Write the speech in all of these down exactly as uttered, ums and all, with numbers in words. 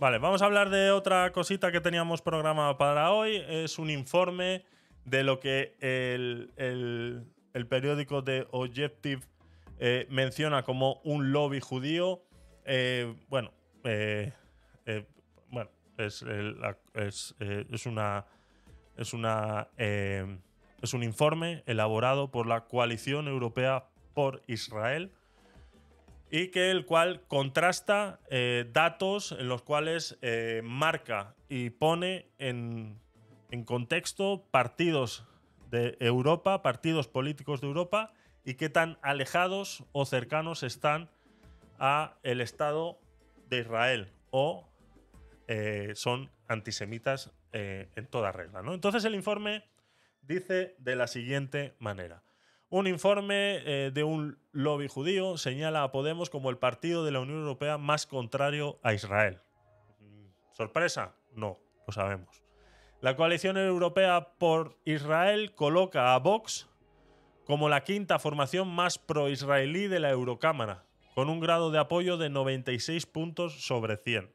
Vale, vamos a hablar de otra cosita que teníamos programada para hoy. Es un informe de lo que el, el, el periódico de Objective eh, menciona como un lobby judío. Eh, bueno, eh, eh, bueno, es, el, es, eh, es una es una eh, es un informe elaborado por la Coalición Europea por Israel, y que el cual contrasta eh, datos en los cuales eh, marca y pone en, en contexto partidos de Europa, partidos políticos de Europa, y qué tan alejados o cercanos están a el Estado de Israel o eh, son antisemitas eh, en toda regla, ¿no? Entonces el informe dice de la siguiente manera. Un informe eh, de un lobby judío señala a Podemos como el partido de la Unión Europea más contrario a Israel. ¿Sorpresa? No, lo sabemos. La Coalición Europea por Israel coloca a Vox como la quinta formación más pro-israelí de la Eurocámara, con un grado de apoyo de noventa y seis puntos sobre cien.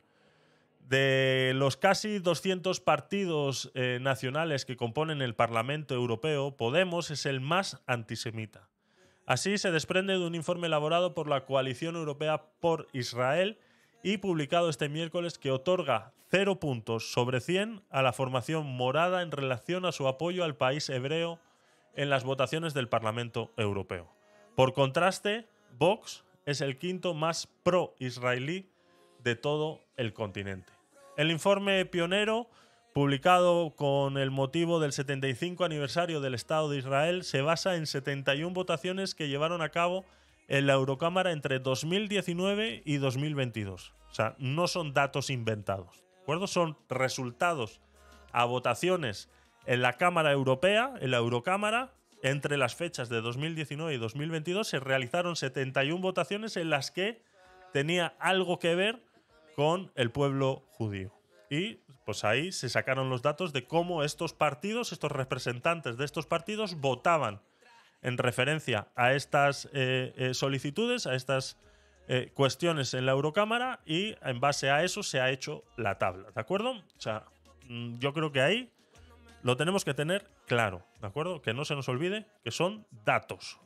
De los casi doscientos partidos eh, nacionales que componen el Parlamento Europeo, Podemos es el más antisemita. Así se desprende de un informe elaborado por la Coalición Europea por Israel y publicado este miércoles, que otorga cero puntos sobre cien a la formación morada en relación a su apoyo al país hebreo en las votaciones del Parlamento Europeo. Por contraste, Vox es el quinto más pro-israelí de todo el continente. El informe pionero, publicado con el motivo del setenta y cinco aniversario del Estado de Israel, se basa en setenta y una votaciones que llevaron a cabo en la Eurocámara entre dos mil diecinueve y dos mil veintidós. O sea, no son datos inventados, ¿de acuerdo? Son resultados a votaciones en la Cámara Europea, en la Eurocámara. Entre las fechas de dos mil diecinueve y dos mil veintidós se realizaron setenta y una votaciones en las que tenía algo que ver con el pueblo judío. Y pues ahí se sacaron los datos de cómo estos partidos, estos representantes de estos partidos, votaban en referencia a estas eh, eh, solicitudes, a estas eh, cuestiones en la Eurocámara, y en base a eso se ha hecho la tabla, ¿de acuerdo? O sea, yo creo que ahí lo tenemos que tener claro, ¿de acuerdo? Que no se nos olvide que son datos.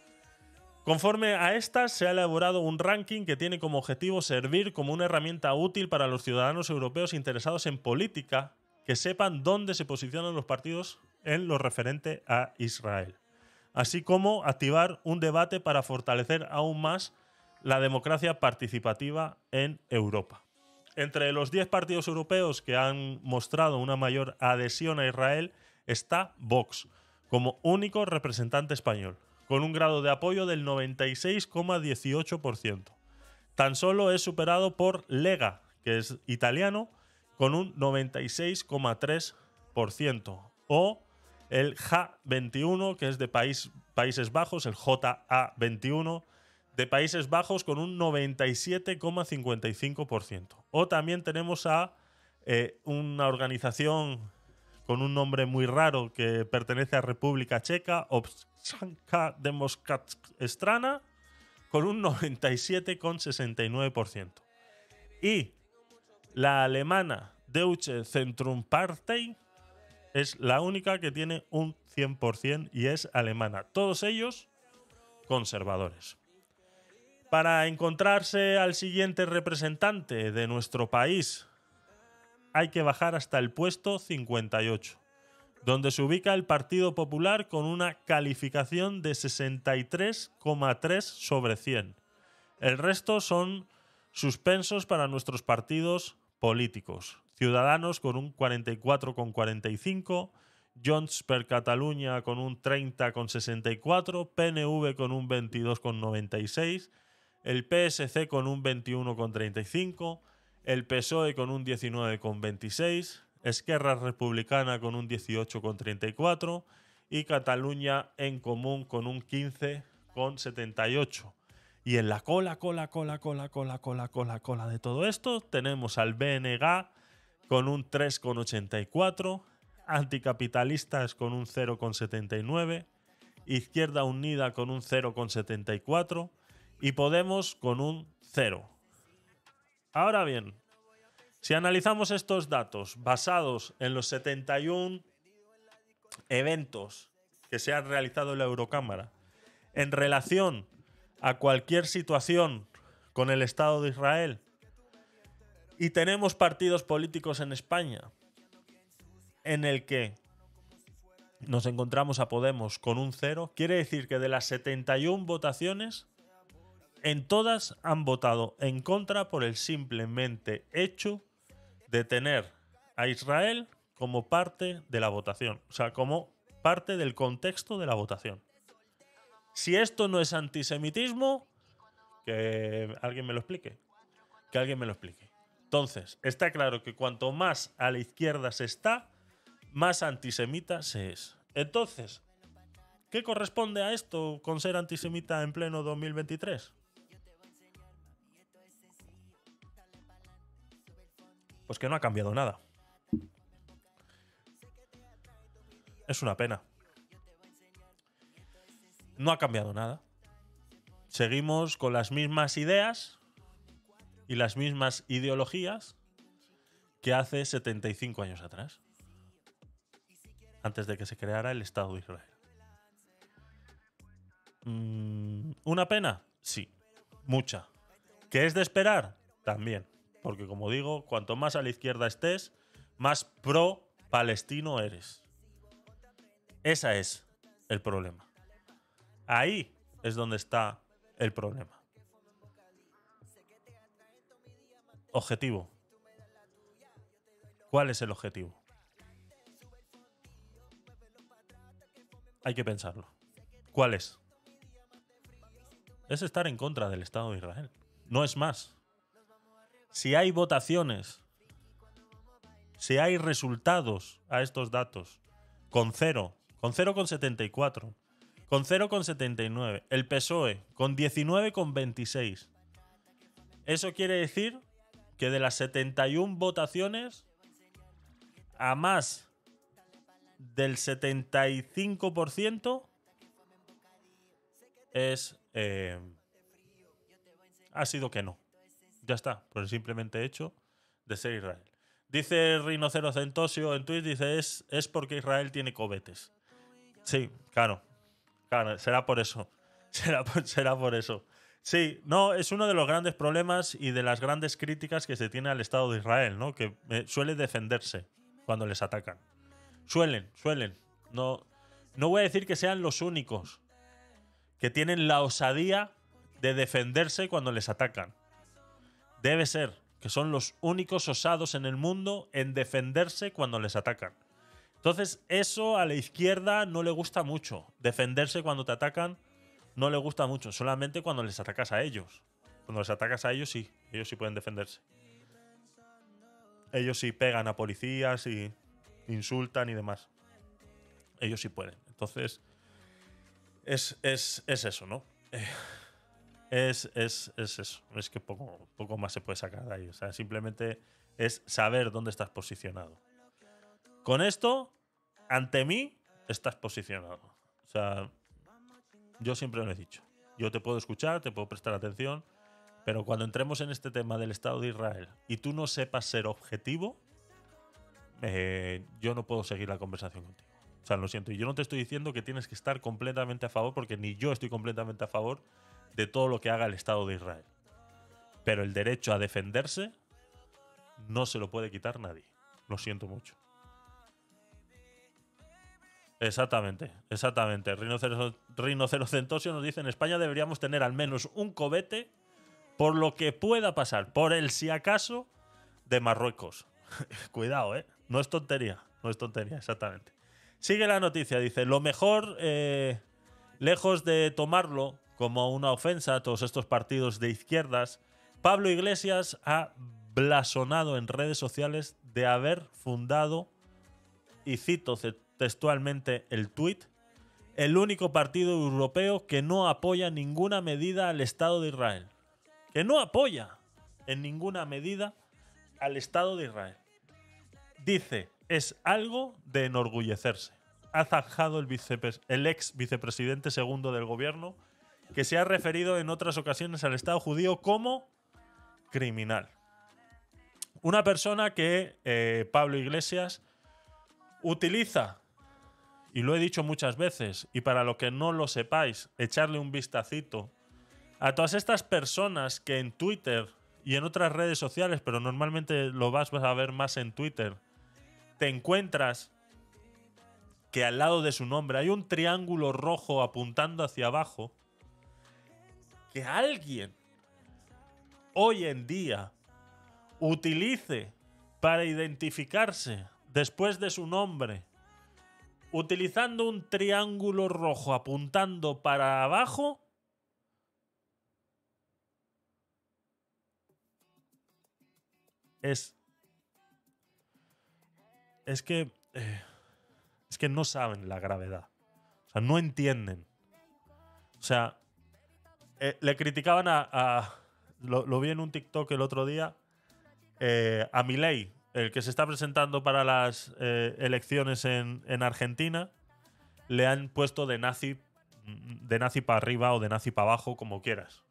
Conforme a estas, se ha elaborado un ranking que tiene como objetivo servir como una herramienta útil para los ciudadanos europeos interesados en política, que sepan dónde se posicionan los partidos en lo referente a Israel, así como activar un debate para fortalecer aún más la democracia participativa en Europa. Entre los diez partidos europeos que han mostrado una mayor adhesión a Israel está Vox, como único representante español, con un grado de apoyo del noventa y seis coma dieciocho por ciento. Tan solo es superado por Lega, que es italiano, con un noventa y seis coma tres por ciento, o el J veintiuno, que es de País, Países Bajos, el J A veintiuno de Países Bajos, con un noventa y siete coma cincuenta y cinco por ciento. O también tenemos a eh, una organización con un nombre muy raro que pertenece a República Checa, Občanská demokratská strana, con un noventa y siete coma sesenta y nueve por ciento. Y la alemana Deutsche Zentrumspartei es la única que tiene un cien por ciento y es alemana. Todos ellos conservadores. Para encontrarse al siguiente representante de nuestro país, hay que bajar hasta el puesto cincuenta y ocho, donde se ubica el Partido Popular con una calificación de sesenta y tres coma tres sobre cien. El resto son suspensos para nuestros partidos políticos. Ciudadanos con un cuarenta y cuatro coma cuarenta y cinco, Junts per Catalunya con un treinta coma sesenta y cuatro, P N V con un veintidós coma noventa y seis, el P S C con un veintiuno coma treinta y cinco, el P S O E con un diecinueve coma veintiséis, Esquerra Republicana con un dieciocho coma treinta y cuatro y Cataluña en Común con un quince coma setenta y ocho. Y en la cola, cola, cola, cola, cola, cola, cola, cola de todo esto tenemos al B N G con un tres coma ochenta y cuatro, Anticapitalistas con un cero coma setenta y nueve, Izquierda Unida con un cero coma setenta y cuatro y Podemos con un cero. Ahora bien, Si analizamos estos datos basados en los setenta y uno eventos que se han realizado en la Eurocámara en relación a cualquier situación con el Estado de Israel, y tenemos partidos políticos en España en el que nos encontramos a Podemos con un cero, quiere decir que de las setenta y uno votaciones, en todas han votado en contra por el simplemente hecho de tener a Israel como parte de la votación, o sea, como parte del contexto de la votación. Si esto no es antisemitismo, que alguien me lo explique. Que alguien me lo explique. Entonces, está claro que cuanto más a la izquierda se está, más antisemita se es. Entonces, ¿qué corresponde a esto con ser antisemita en pleno dos mil veintitrés? Pues que no ha cambiado nada. Es una pena. No ha cambiado nada. Seguimos con las mismas ideas y las mismas ideologías que hace setenta y cinco años atrás, antes de que se creara el Estado de Israel. Mm, ¿Una pena? Sí, mucha. ¿Qué es de esperar? También. Porque, como digo, cuanto más a la izquierda estés, más pro-palestino eres. Ese es el problema. Ahí es donde está el problema. Objetivo. ¿Cuál es el objetivo? Hay que pensarlo. ¿Cuál es? Es estar en contra del Estado de Israel. No es más. Si hay votaciones, si hay resultados a estos datos, con cero, con cero coma setenta y cuatro, con cero coma setenta y nueve, el P S O E con diecinueve coma veintiséis. Eso quiere decir que de las setenta y uno votaciones, a más del setenta y cinco por ciento es eh, ha sido que no. Ya está, por el simplemente hecho de ser Israel. Dice Rinocerocentosio en Twitter, dice, es, es porque Israel tiene cohetes. Sí, claro. Claro, será por eso. Será por, será por eso. Sí, no, es uno de los grandes problemas y de las grandes críticas que se tiene al Estado de Israel, ¿no? Que eh, suele defenderse cuando les atacan. Suelen, suelen. No, no voy a decir que sean los únicos que tienen la osadía de defenderse cuando les atacan. Debe ser que son los únicos osados en el mundo en defenderse cuando les atacan. Entonces, eso a la izquierda no le gusta mucho. Defenderse cuando te atacan no le gusta mucho. Solamente cuando les atacas a ellos. Cuando les atacas a ellos, sí. Ellos sí pueden defenderse. Ellos sí pegan a policías y insultan y demás. Ellos sí pueden. Entonces, es, es, es eso, ¿no? Eh, es, es, es eso. Es que poco, poco más se puede sacar de ahí. O sea, simplemente es saber dónde estás posicionado. Con esto, ante mí, estás posicionado. O sea, yo siempre lo he dicho. Yo te puedo escuchar, te puedo prestar atención, pero cuando entremos en este tema del Estado de Israel y tú no sepas ser objetivo, eh, yo no puedo seguir la conversación contigo. O sea, lo siento. Y yo no te estoy diciendo que tienes que estar completamente a favor, porque ni yo estoy completamente a favor de todo lo que haga el Estado de Israel. Pero el derecho a defenderse no se lo puede quitar nadie. Lo siento mucho. Exactamente, exactamente. Rinocerocentosio nos dice: en España deberíamos tener al menos un cohete por lo que pueda pasar, por el si acaso de Marruecos. Cuidado, ¿eh? No es tontería, no es tontería, exactamente. Sigue la noticia, dice: lo mejor, eh, lejos de tomarlo como una ofensa a todos estos partidos de izquierdas, Pablo Iglesias ha blasonado en redes sociales de haber fundado, y cito textualmente el tuit, el único partido europeo que no apoya ninguna medida al Estado de Israel. Que no apoya en ninguna medida al Estado de Israel. Dice, es algo de enorgullecerse. Ha zanjado el, el ex vicepresidente segundo del gobierno, que se ha referido en otras ocasiones al Estado judío como criminal. una persona que eh, Pablo Iglesias utiliza, y lo he dicho muchas veces, y para lo que no lo sepáis, echarle un vistacito a todas estas personas que en Twitter y en otras redes sociales, pero normalmente lo vas a ver más en Twitter, te encuentras que al lado de su nombre hay un triángulo rojo apuntando hacia abajo, que alguien hoy en día utilice para identificarse después de su nombre, utilizando un triángulo rojo apuntando para abajo, es es que eh, es que no saben la gravedad, o sea, no entienden, o sea, eh, le criticaban a, a lo, lo vi en un TikTok el otro día, eh, a Milei, el que se está presentando para las eh, elecciones en, en Argentina, le han puesto de nazi, de nazi para arriba o de nazi para abajo, como quieras.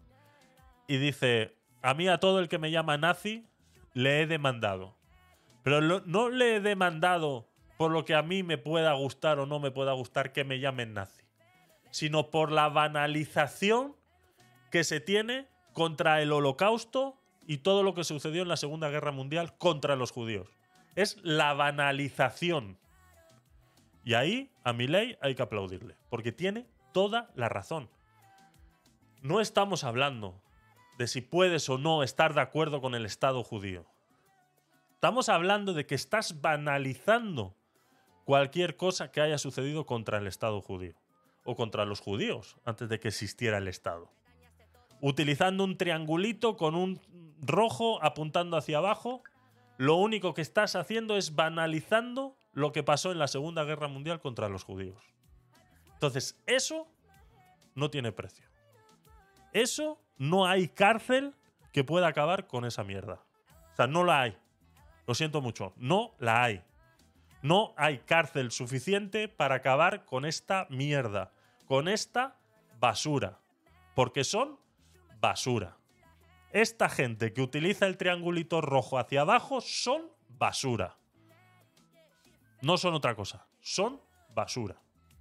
Y dice, a mí a todo el que me llama nazi le he demandado. Pero lo, no le he demandado por lo que a mí me pueda gustar o no me pueda gustar que me llamen nazi, sino por la banalización que se tiene contra el Holocausto y todo lo que sucedió en la Segunda Guerra Mundial contra los judíos. Es la banalización. Y ahí a Milei hay que aplaudirle, porque tiene toda la razón. No estamos hablando de si puedes o no estar de acuerdo con el Estado judío. Estamos hablando de que estás banalizando cualquier cosa que haya sucedido contra el Estado judío o contra los judíos antes de que existiera el Estado. Utilizando un triangulito con un rojo apuntando hacia abajo, lo único que estás haciendo es banalizando lo que pasó en la Segunda Guerra Mundial contra los judíos. Entonces, eso no tiene precio. Eso no hay cárcel que pueda acabar con esa mierda. O sea, no la hay. Lo siento mucho. No la hay. No hay cárcel suficiente para acabar con esta mierda. Con esta basura. Porque son basura. Esta gente que utiliza el triangulito rojo hacia abajo son basura. No son otra cosa. Son basura.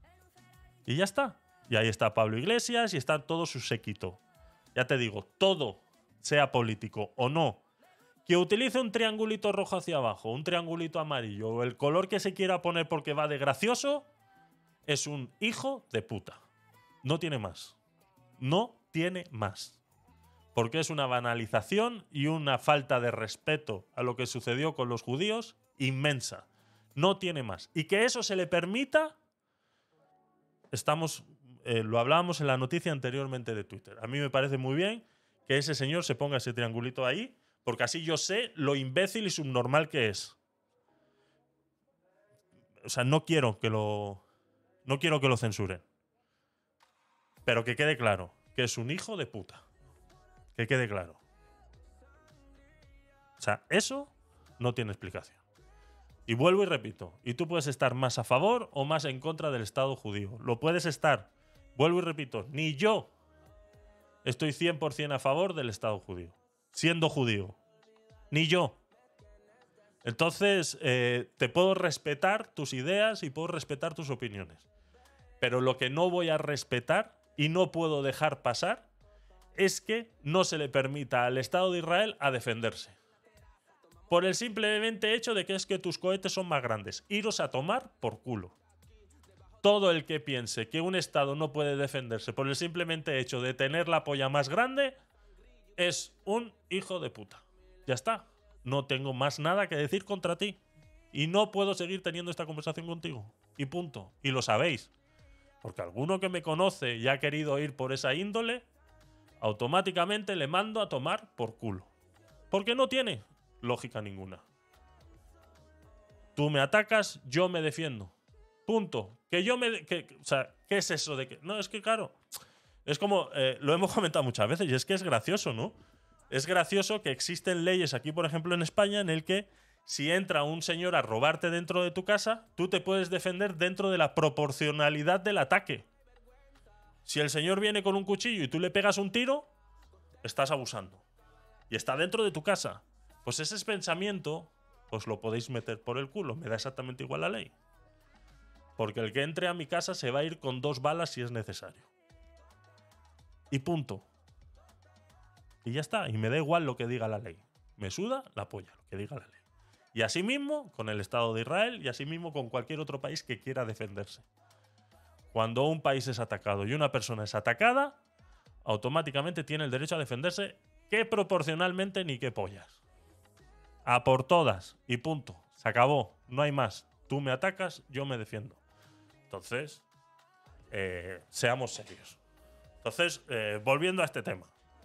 Y ya está. Y ahí está Pablo Iglesias y está todo su séquito. Ya te digo, todo, sea político o no, que utilice un triangulito rojo hacia abajo, un triangulito amarillo o el color que se quiera poner porque va de gracioso, es un hijo de puta. No tiene más. No tiene más. Porque es una banalización y una falta de respeto a lo que sucedió con los judíos inmensa. No tiene más. Y que eso se le permita, estamos, eh, lo hablábamos en la noticia anteriormente de Twitter. A mí me parece muy bien que ese señor se ponga ese triangulito ahí, porque así yo sé lo imbécil y subnormal que es. O sea, no quiero que lo, no quiero que lo censuren. Pero que quede claro que es un hijo de puta. Que quede claro. O sea, eso no tiene explicación. Y vuelvo y repito, y tú puedes estar más a favor o más en contra del Estado judío. Lo puedes estar. Vuelvo y repito, ni yo estoy cien por cien a favor del Estado judío, siendo judío. Ni yo. Entonces, eh, te puedo respetar tus ideas y puedo respetar tus opiniones. Pero lo que no voy a respetar y no puedo dejar pasar es que no se le permita al Estado de Israel a defenderse. Por el simplemente hecho de que es que tus cohetes son más grandes. Iros a tomar por culo. Todo el que piense que un Estado no puede defenderse por el simplemente hecho de tener la polla más grande es un hijo de puta. Ya está. No tengo más nada que decir contra ti. Y no puedo seguir teniendo esta conversación contigo. Y punto. Y lo sabéis. Porque alguno que me conoce y ha querido ir por esa índole, automáticamente le mando a tomar por culo. Porque no tiene lógica ninguna. Tú me atacas, yo me defiendo. Punto. Que yo me... Que, o sea, ¿qué es eso de que...? No, es que claro... Es como... Eh, lo hemos comentado muchas veces y es que es gracioso, ¿no? Es gracioso que existen leyes aquí, por ejemplo, en España, en el que si entra un señor a robarte dentro de tu casa, tú te puedes defender dentro de la proporcionalidad del ataque. Si el señor viene con un cuchillo y tú le pegas un tiro, estás abusando. Y está dentro de tu casa. Pues ese pensamiento os lo podéis meter por el culo. Me da exactamente igual la ley. Porque el que entre a mi casa se va a ir con dos balas si es necesario. Y punto. Y ya está. Y me da igual lo que diga la ley. Me suda la polla lo que diga la ley. Y así mismo con el Estado de Israel y así mismo con cualquier otro país que quiera defenderse. Cuando un país es atacado y una persona es atacada, automáticamente tiene el derecho a defenderse, que proporcionalmente ni qué pollas. A por todas y punto. Se acabó. No hay más. Tú me atacas, yo me defiendo. Entonces, eh, seamos serios. Entonces, eh, volviendo a este tema.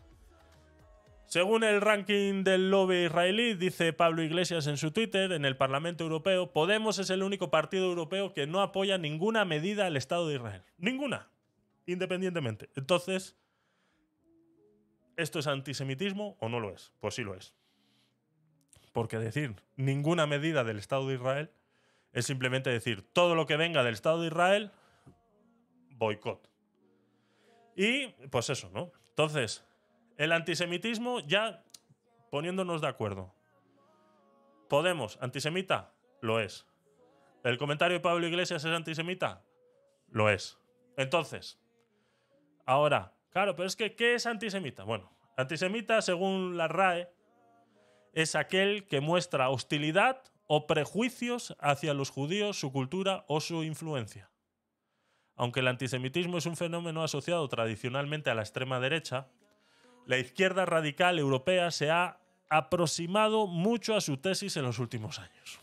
Según el ranking del lobby israelí, dice Pablo Iglesias en su Twitter, en el Parlamento Europeo, Podemos es el único partido europeo que no apoya ninguna medida al Estado de Israel. Ninguna. Independientemente. Entonces, ¿esto es antisemitismo o no lo es? Pues sí lo es. Porque decir ninguna medida del Estado de Israel es simplemente decir todo lo que venga del Estado de Israel, boicot. Y pues eso, ¿no? Entonces, el antisemitismo, ya poniéndonos de acuerdo. Podemos, antisemita, lo es. ¿El comentario de Pablo Iglesias es antisemita? Lo es. Entonces, ahora, claro, pero es que, ¿qué es antisemita? Bueno, antisemita, según la R A E, es aquel que muestra hostilidad o prejuicios hacia los judíos, su cultura o su influencia. Aunque el antisemitismo es un fenómeno asociado tradicionalmente a la extrema derecha, la izquierda radical europea se ha aproximado mucho a su tesis en los últimos años.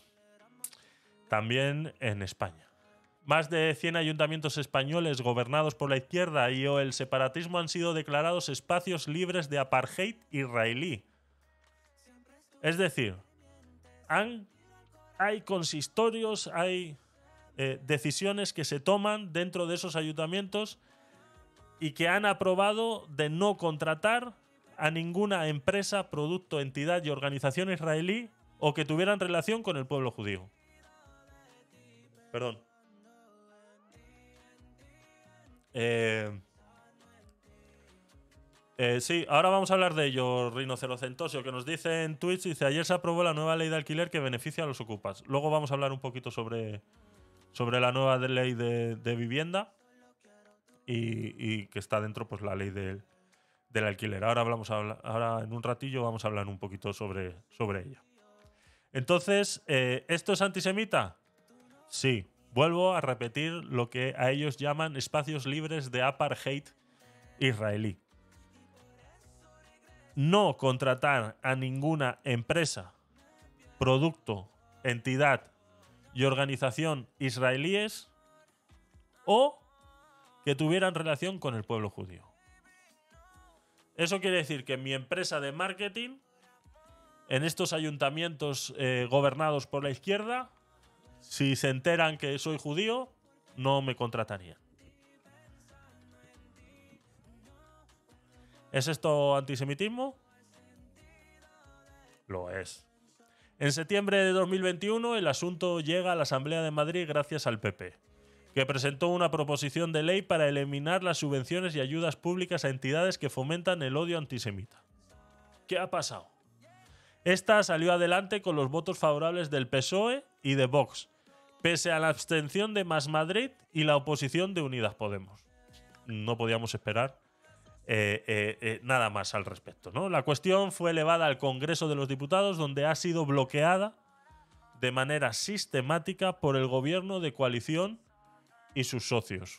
También en España. Más de cien ayuntamientos españoles gobernados por la izquierda y o el separatismo han sido declarados espacios libres de apartheid israelí. Es decir, han, hay consistorios, hay eh, decisiones que se toman dentro de esos ayuntamientos y que han aprobado de no contratar a ninguna empresa, producto, entidad y organización israelí o que tuvieran relación con el pueblo judío. Perdón. Eh, eh, sí, ahora vamos a hablar de ello, Rinocerocentosio, que nos dice en Twitch, dice, ayer se aprobó la nueva ley de alquiler que beneficia a los ocupas. Luego vamos a hablar un poquito sobre, sobre la nueva ley de, de vivienda y, y que está dentro pues la ley del, del alquiler. Ahora, hablamos a hablar, ahora en un ratillo vamos a hablar un poquito sobre, sobre ella. Entonces, eh, ¿esto es antisemita? Sí. Vuelvo a repetir lo que a ellos llaman espacios libres de apartheid israelí. No contratar a ninguna empresa, producto, entidad y organización israelíes o que tuvieran relación con el pueblo judío. Eso quiere decir que mi empresa de marketing, en estos ayuntamientos eh, gobernados por la izquierda, si se enteran que soy judío, no me contratarían. ¿Es esto antisemitismo? Lo es. En septiembre de dos mil veintiuno, el asunto llega a la Asamblea de Madrid gracias al P P, que presentó una proposición de ley para eliminar las subvenciones y ayudas públicas a entidades que fomentan el odio antisemita. ¿Qué ha pasado? Esta salió adelante con los votos favorables del P S O E y de Vox, pese a la abstención de Más Madrid y la oposición de Unidas Podemos. No podíamos esperar eh, eh, eh, nada más al respecto, ¿no? La cuestión fue elevada al Congreso de los Diputados, donde ha sido bloqueada de manera sistemática por el gobierno de coalición y sus socios.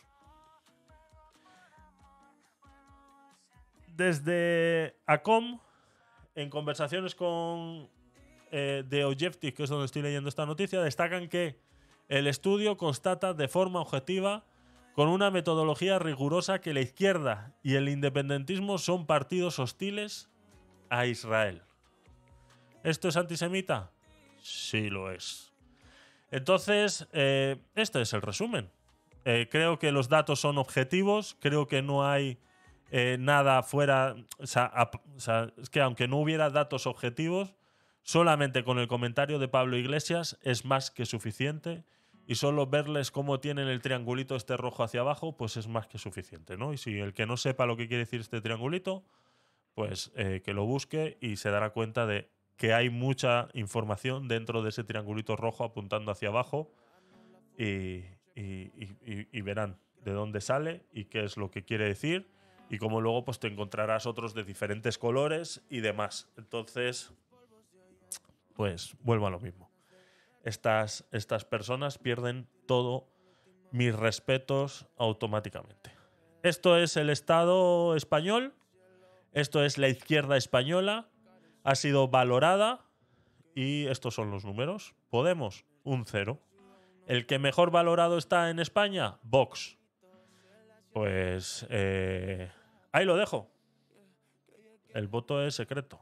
Desde ACOM, en conversaciones con eh, The Objective, que es donde estoy leyendo esta noticia, destacan que el estudio constata de forma objetiva, con una metodología rigurosa, que la izquierda y el independentismo son partidos hostiles a Israel. ¿Esto es antisemita? Sí lo es. Entonces, eh, este es el resumen. Eh, creo que los datos son objetivos, creo que no hay eh, nada fuera... O sea, a, o sea, es que aunque no hubiera datos objetivos, solamente con el comentario de Pablo Iglesias es más que suficiente, y solo verles cómo tienen el triangulito este rojo hacia abajo, pues es más que suficiente, ¿no? Y si el que no sepa lo que quiere decir este triangulito, pues eh, que lo busque y se dará cuenta de que hay mucha información dentro de ese triangulito rojo apuntando hacia abajo y, y, y, y verán de dónde sale y qué es lo que quiere decir, y como luego pues te encontrarás otros de diferentes colores y demás. Entonces, pues vuelvo a lo mismo. Estas, estas personas pierden todo mis respetos automáticamente. Esto es el Estado español, esto es la izquierda española, ha sido valorada y estos son los números. Podemos, un cero. ¿El que mejor valorado está en España? Vox. Pues eh, ahí lo dejo. El voto es secreto.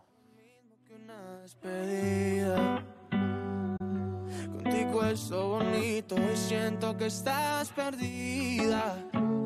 Contigo es lo bonito y siento que estás perdida.